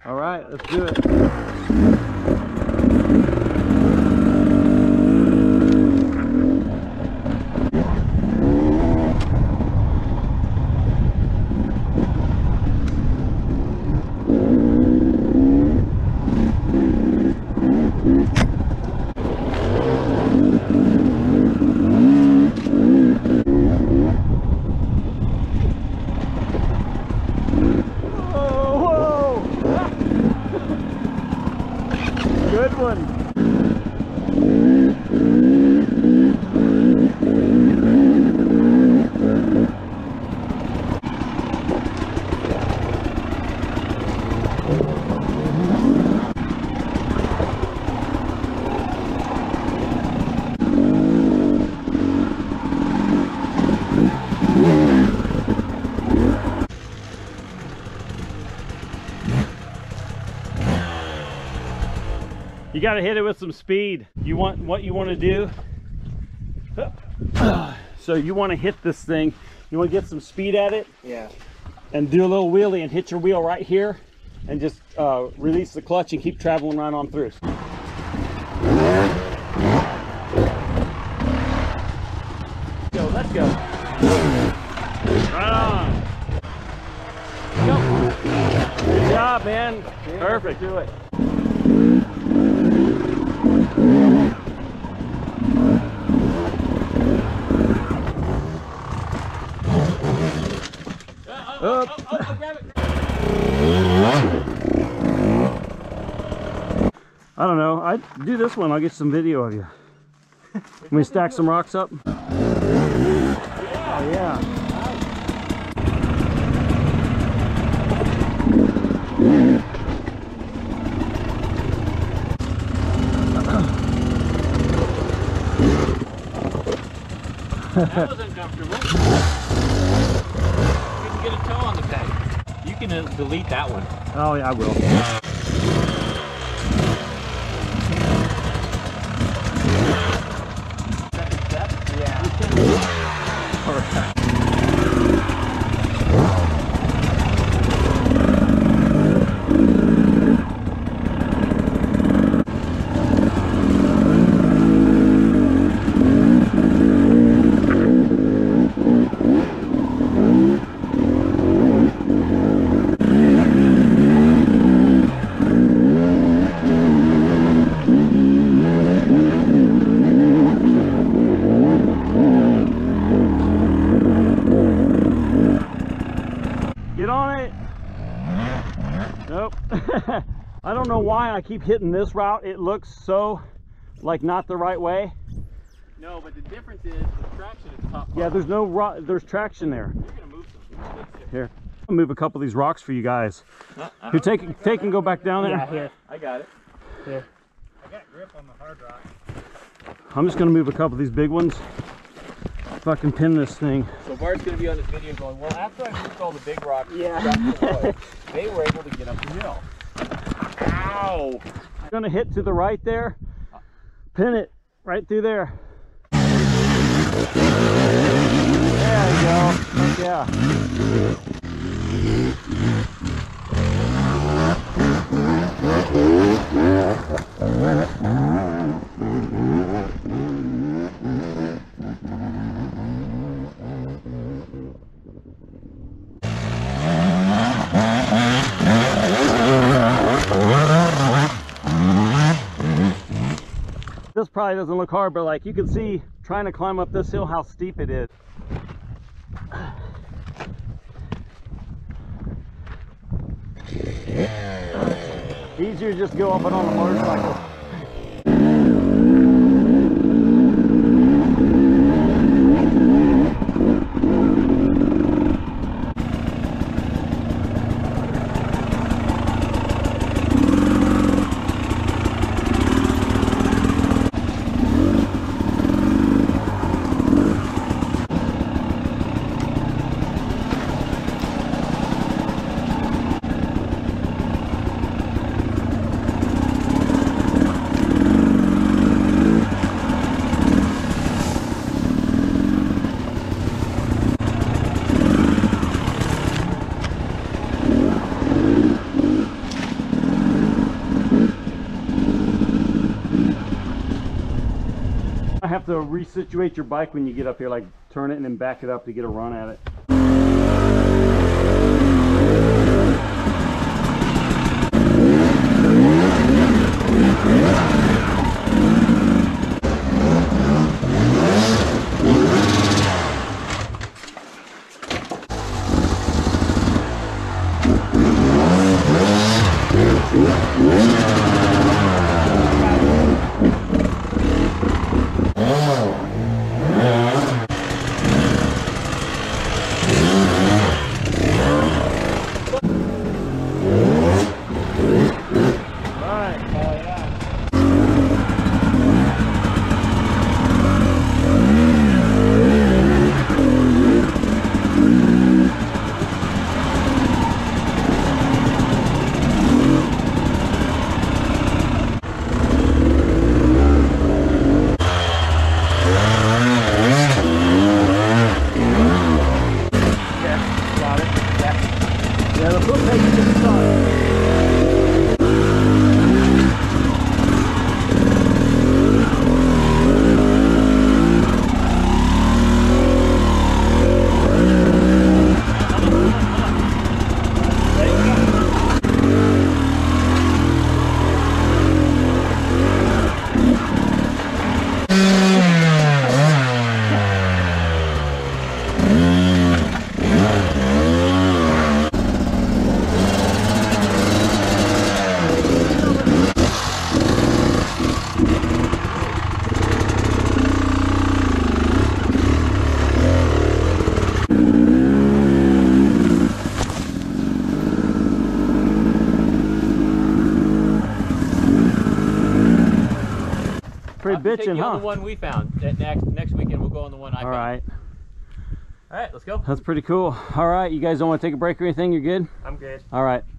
All right, let's do it. Good one. You got to hit it with some speed. You want what you want to do. So you want to hit this thing. You want to get some speed at it. Yeah. And do a little wheelie and hit your wheel right here, and just release the clutch and keep traveling right on through. Let's go. Right on. Go. Good job, man. Yeah, perfect. Do it. Grab it. I don't know. I do this one. I'll get some video of you. Let me stack some rocks up. Oh yeah. That was uncomfortable. Couldn't get a toe on the peg. You can delete that one. Oh yeah, I will. Second step? Yeah. Perfect. Get on it. Nope. I don't know why I keep hitting this route. It looks so like not the right way. No, but the difference is the traction is top. Yeah, there's traction there. You're gonna move some. Here, I'll move a couple of these rocks for you guys. Here, take and go back down there. Yeah, here. I got it. Here. I got grip on the hard rock. I'm just gonna move a couple of these big ones. Fucking pin this thing. So Bart's gonna be on this video going, well, after I moved all the big rocks, Yeah. they were able to get up the hill. Ow! I'm gonna hit to the right there. Pin it right through there. There you go. Heck yeah. This probably doesn't look hard, but like you can see trying to climb up this hill how steep it is. Easier to just go up and on a motorcycle. have to resituate your bike when you get up here, like turn it and then back it up to get a run at it. Yeah, the foot takes it to the side. Pretty bitchin', huh? On the one we found. Next weekend we'll go on the one I found. All right. All right, let's go. That's pretty cool. All right, you guys don't want to take a break or anything? You're good? I'm good. All right.